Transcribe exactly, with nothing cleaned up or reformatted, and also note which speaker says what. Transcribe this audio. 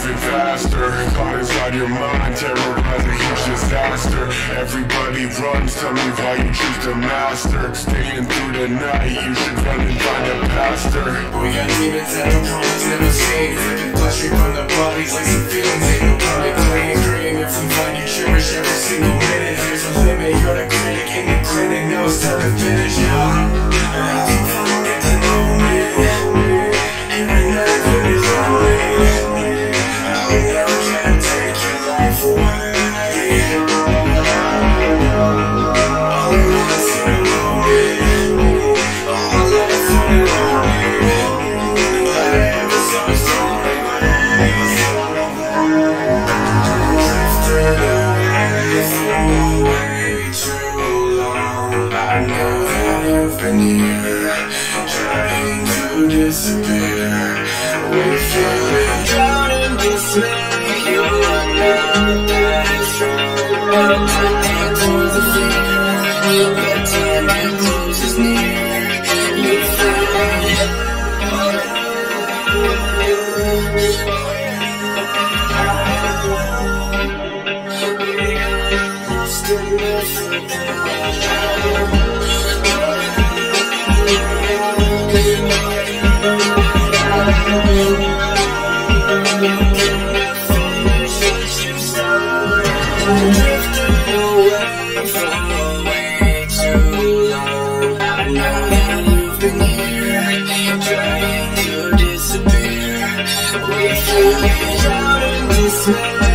Speaker 1: moving faster. Caught inside your mind, terrorize a huge disaster. Everybody runs, tell me why you choose to master. Staying through the night, you should run and find a pastor.
Speaker 2: We got demons that our opponents never seen. Flipping bloodstream from the bodies like some feelings. Ain't no public clean dream. If we find you cherish every single minute, there's a limit. You're the critic in the clinic, now it's time to finish, yeah. Get to know me. Every night when it's lonely, I never can take your life away. All I want is to know me. All I love is to know me. I ever saw a story drifted away for way too long. I know that you've been here, trying to disappear. We feel it down in dismay. You are not that strong. Addicted to the fear. The time you close is near. You feel it. Lost in the flicker. Drifting away for way too long. I know that you've been here, trying to disappear. We feel it out in dismay.